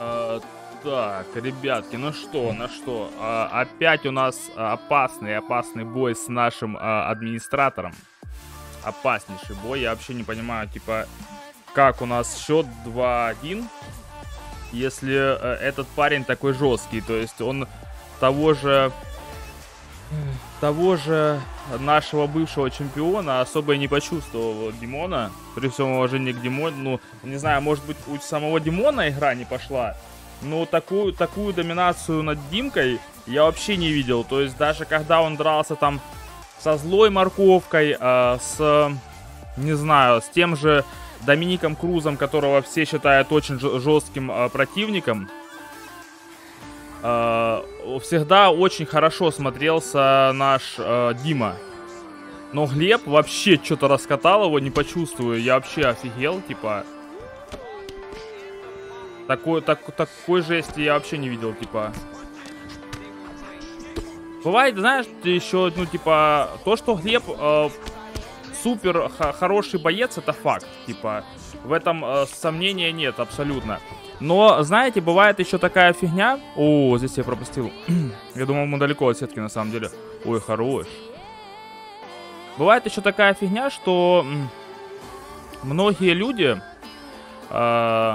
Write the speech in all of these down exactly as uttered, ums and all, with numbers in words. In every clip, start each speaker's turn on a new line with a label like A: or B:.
A: А, так, ребятки, ну что, на что? А, опять у нас опасный, опасный бой с нашим а, администратором. Опаснейший бой. Я вообще не понимаю, типа, как у нас счет два один, если а, этот парень такой жесткий. То есть он того же... Того же нашего бывшего чемпиона особо и не почувствовал Димона. При всем уважении к Димону. Ну, не знаю, может быть, у самого Димона игра не пошла. Но такую, такую доминацию над Димкой я вообще не видел. То есть даже когда он дрался там со злой морковкой, э, с, не знаю, с тем же Домиником Крузом, которого все считают очень жестким э, противником, Uh, всегда очень хорошо смотрелся наш uh, Дима. Но Глеб вообще что-то раскатал его, не почувствую. Я вообще офигел, типа. Такой, так, такой жести я вообще не видел, типа. Бывает, знаешь, еще, ну, типа, то, что Глеб uh, супер хороший боец, это факт. Типа, в этом uh, сомнения нет, абсолютно. Но, знаете, бывает еще такая фигня. О, здесь я пропустил. Я думал, мы далеко от сетки, на самом деле. Ой, хорош. Бывает еще такая фигня, что многие люди э,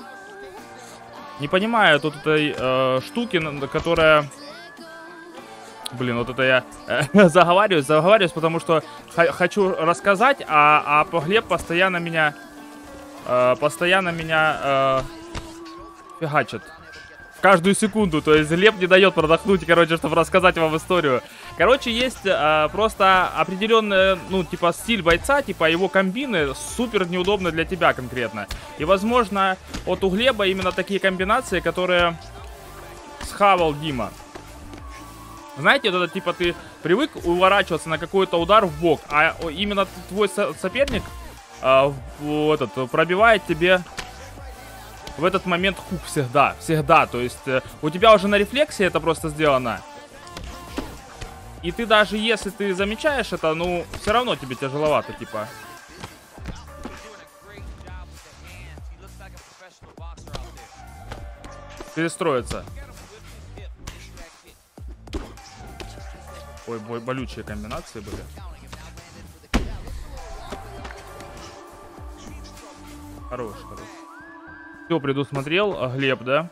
A: не понимают вот этой э, штуки, которая... Блин, вот это я э, заговариваюсь, заговариваюсь, потому что хочу рассказать, а, а Глеб постоянно меня... Э, постоянно меня... Э, фигачит. В каждую секунду. То есть Глеб не дает продохнуть, короче, чтобы рассказать вам историю. Короче, есть э, просто определенный, ну, типа, стиль бойца, типа, его комбины супер неудобны для тебя конкретно. И, возможно, вот у Глеба именно такие комбинации, которые схавал Дима. Знаете, вот это, типа, ты привык уворачиваться на какой-то удар в бок, а именно твой со соперник э, этот, пробивает тебе... В этот момент хук всегда, всегда, то есть э, у тебя уже на рефлексе это просто сделано. И ты даже если ты замечаешь это, ну, все равно тебе тяжеловато, типа. Перестроиться. Ой, бой, болючие комбинации были. Хорош, хорош. Все предусмотрел, Глеб, да?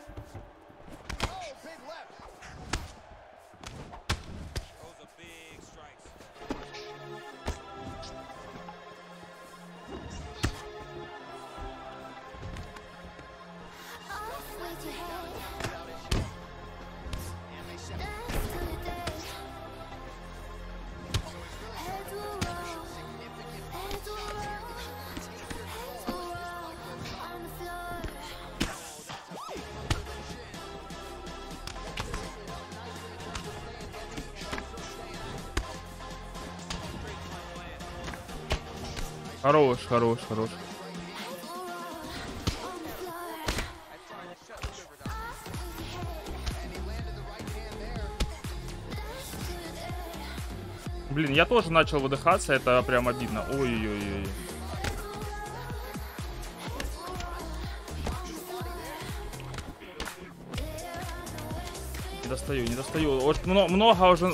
A: Хорош, хорош, хорош. Блин, я тоже начал выдыхаться, это прям обидно. Ой-ой-ой. Не достаю, не достаю. Очень много, много уже...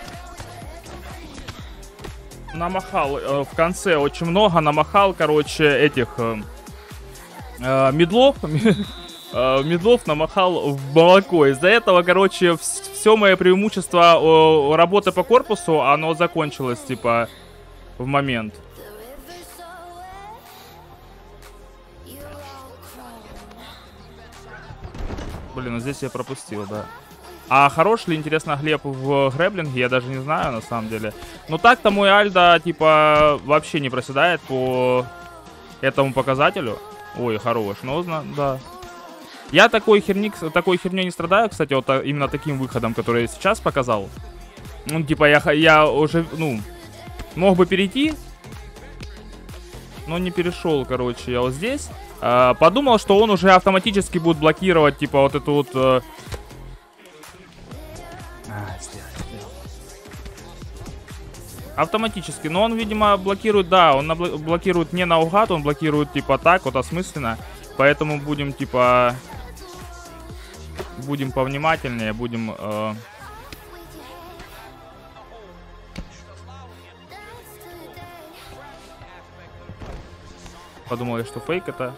A: Намахал э, в конце, очень много намахал, короче, этих э, э, медлов, э, медлов намахал в молоко. Из-за этого, короче, все мое преимущество э, работы по корпусу, оно закончилось, типа, в момент. Блин, ну здесь я пропустил, да. А хорош ли, интересно, Глеб в грэблинге, я даже не знаю, на самом деле. Но так-то мой Альда, типа, вообще не проседает по этому показателю. Ой, хорош, ну, да. Я такой, херни, такой херней не страдаю, кстати, вот именно таким выходом, который я сейчас показал. Ну, типа, я, я уже, ну, мог бы перейти, но не перешел, короче, я вот здесь. Э, подумал, что он уже автоматически будет блокировать, типа, вот эту вот... Э, Автоматически, но он, видимо, блокирует, да, он блокирует не наугад, он блокирует, типа, так, вот осмысленно. Поэтому будем, типа, будем повнимательнее, будем... Э... Подумал, что фейк это.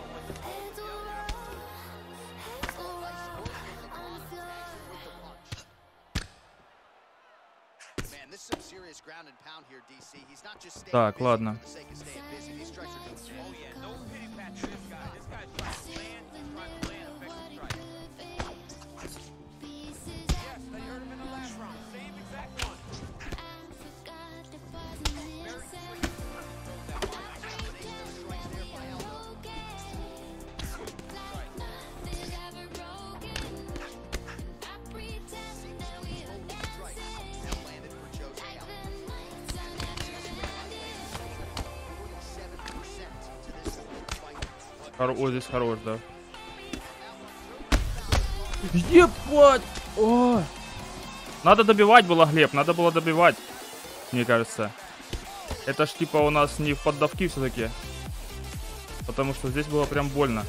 A: Так, ладно. Хоро... О, здесь хорош, да. Ебать! О! Надо добивать было, Глеб, надо было добивать, мне кажется. Это ж типа у нас не в поддавки все-таки. Потому что здесь было прям больно.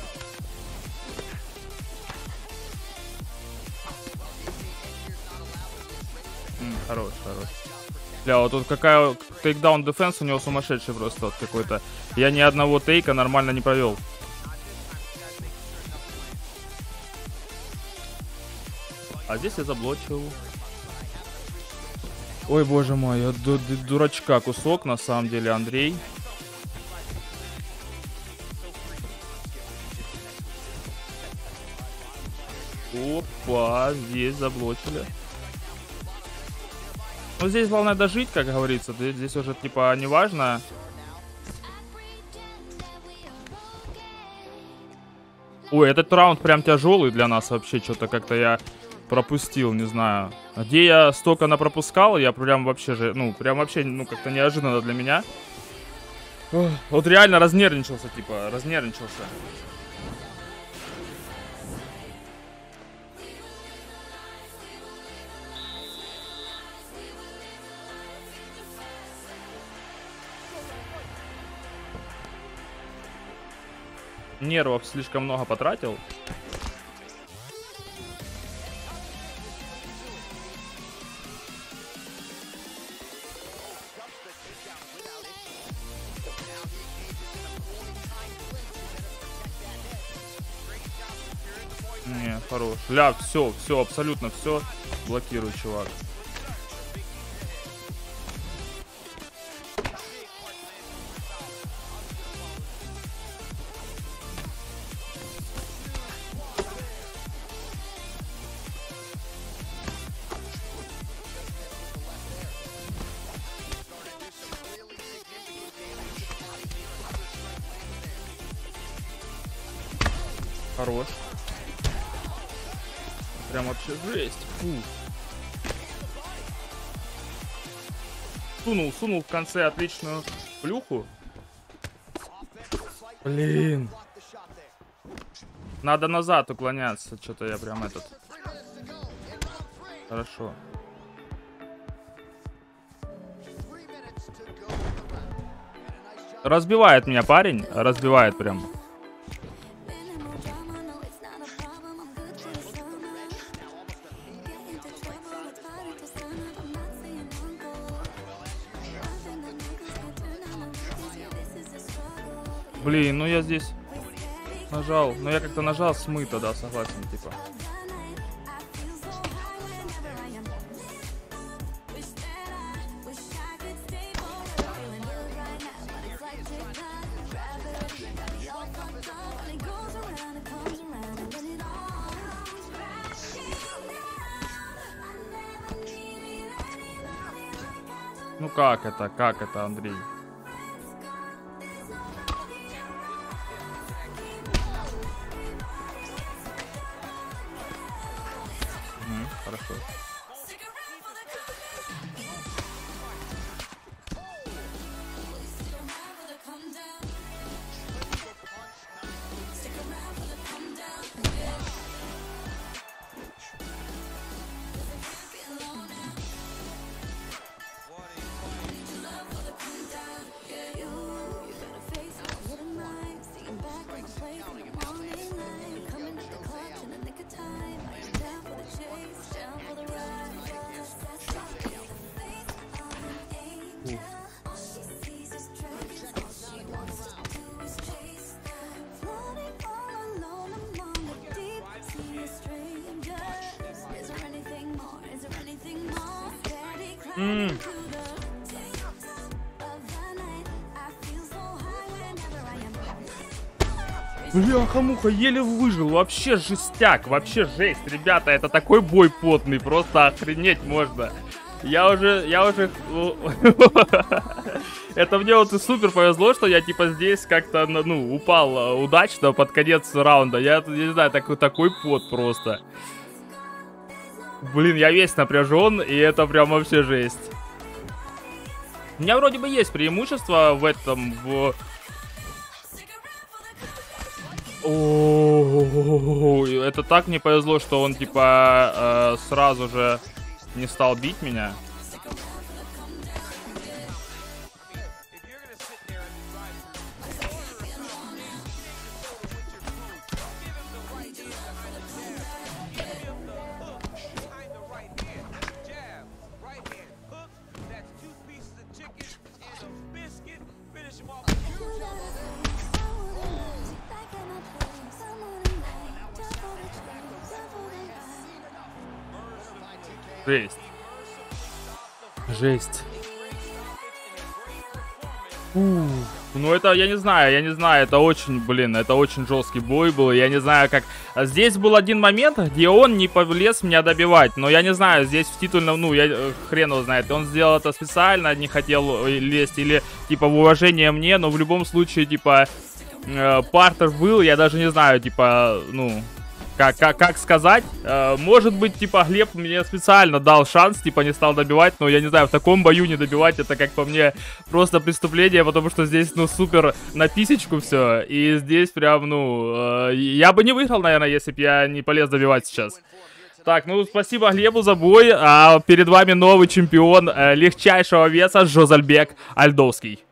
A: М, хорош, хорош. Бля, вот тут какая тейкдаун дефенс у него сумасшедший просто вот какой-то. Я ни одного тейка нормально не провел. А здесь я заблочил. Ой, боже мой, я ду ду дурачка кусок, на самом деле, Андрей. Опа, здесь заблочили. Ну, здесь главное дожить, как говорится. Здесь уже, типа, не важно. Ой, этот раунд прям тяжелый для нас вообще. Что-то как-то я... пропустил, не знаю. Где я столько напропускал, я прям вообще же, ну, прям вообще, ну, как-то неожиданно для меня. Ох, вот реально разнервничался, типа, разнервничался. Нервов слишком много потратил. Не, хорош. Ля, все, все, абсолютно все. Блокируй, чувак. Хорош. Прям вообще жесть. Фу. Сунул, сунул в конце отличную плюху. Блин. Надо назад уклоняться. Что-то я прям этот... Хорошо. Разбивает меня парень. Разбивает прям. Блин, ну я здесь нажал. Но я как-то нажал смыто, да, согласен, типа. Ну как это, как это, Андрей? Угу, хорошо. М. Бляха-муха, еле выжил, вообще жестяк, вообще жесть, ребята, это такой бой потный, просто охренеть можно. Я уже, я уже... Это мне вот и супер повезло, что я типа здесь как-то, ну, упал удачно под конец раунда. Я, я не знаю, такой, такой пот просто. Блин, я весь напряжен, и это прям вообще жесть. У меня вроде бы есть преимущество в этом, в... О, это так мне повезло, что он типа э, сразу же не стал бить меня. Жесть. Жесть. Фу. Ну это, я не знаю, я не знаю, это очень, блин, это очень жесткий бой был, я не знаю как... Здесь был один момент, где он не полез меня добивать, но я не знаю, здесь в титульном, ну, я хрен его знает, он сделал это специально, не хотел лезть, или, типа, в уважение мне, но в любом случае, типа, э, партер был, я даже не знаю, типа, ну... Как, как, как сказать, э, может быть, типа, Глеб мне специально дал шанс, типа, не стал добивать, но я не знаю, в таком бою не добивать, это, как по мне, просто преступление, потому что здесь, ну, супер на писечку все, и здесь прям, ну, э, я бы не выиграл, наверное, если бы я не полез добивать сейчас. Так, ну, спасибо Глебу за бой, а перед вами новый чемпион э, легчайшего веса Жозальбек Альдовский.